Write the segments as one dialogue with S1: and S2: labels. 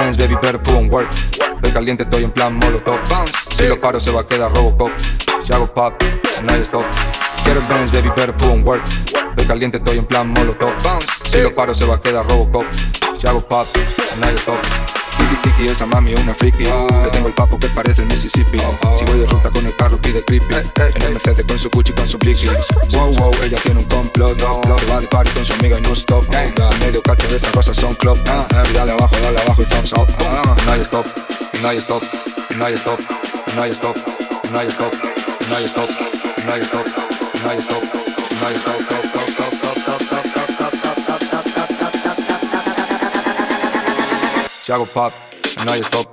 S1: bands, baby, better put on work. Estoy caliente, estoy en plan molotov. Si lo paro se va a quedar Robocop. Si hago pop, no hay stop. Quiero bands, baby, better put on work. Estoy caliente, estoy en plan molotov. Si lo paro se va a quedar Robocop. Si hago pop, no hay stop. Tiki tiki, esa mami es una friki. Le tengo el papo que parece el Mississippi. Si voy de ruta con el carro pide creepy. En el Mercedes con su Gucci, con su blicky. Wow, wow, ella tiene un complot. Se va de party con su amiga y no stop. Medio cacho de esas rosas son club. Y dale abajo y thumbs up. No hay stop, no hay stop, no hay stop, no hay stop, no hay stop, no hay stop, no hay stop, no hay stop, no hay stop. Si hago pop, no hay stop.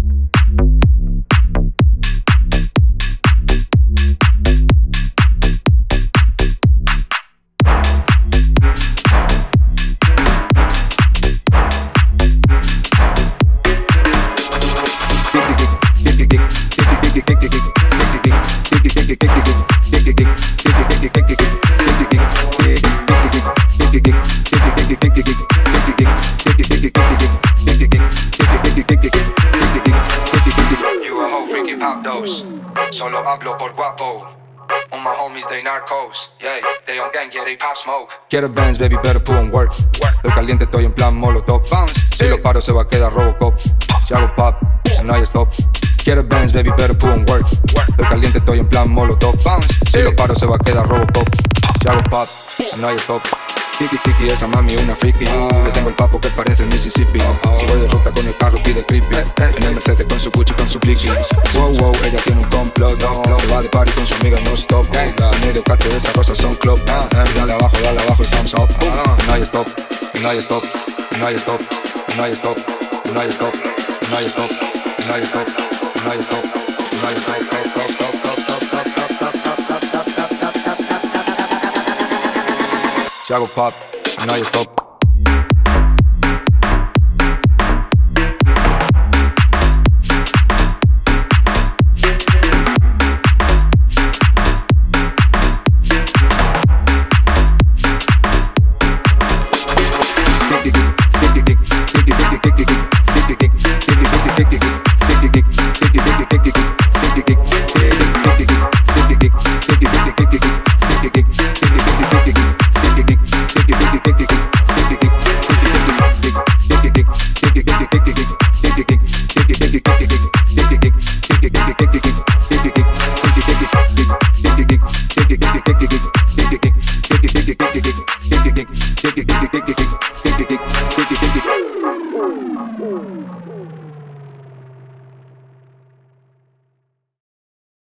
S1: Solo hablo por guapo. All my homies, they narcos. Yeah, they on gang, yeah, they pop smoke. Quiero bands, baby, better put on work. Estoy caliente, estoy en plan molotov. Si lo paro se va a quedar Robocop. Si hago pop, no hay stop. Quiero bands, baby, better put on work. Estoy caliente, estoy en plan molotov. Si lo paro se va a quedar Robocop. Si hago pop, no hay stop. Tiki tiki, esa mami es una friki. Le tengo el papo que parece el Mississippi. Si voy de ruta con el carro pide creepy. En el Mercedes con su Gucci, con su blicky. Wow, wow, ella tiene un complot. Se va de party con su amiga y no stop. Medio cacho de esas rosas son club. Y dale abajo y thumbs up. No hay stop, no hay stop, no hay stop, no hay stop, no hay stop, no hay stop, no hay stop, no hay stop, no hay stop. Si hago pop, no hay stop.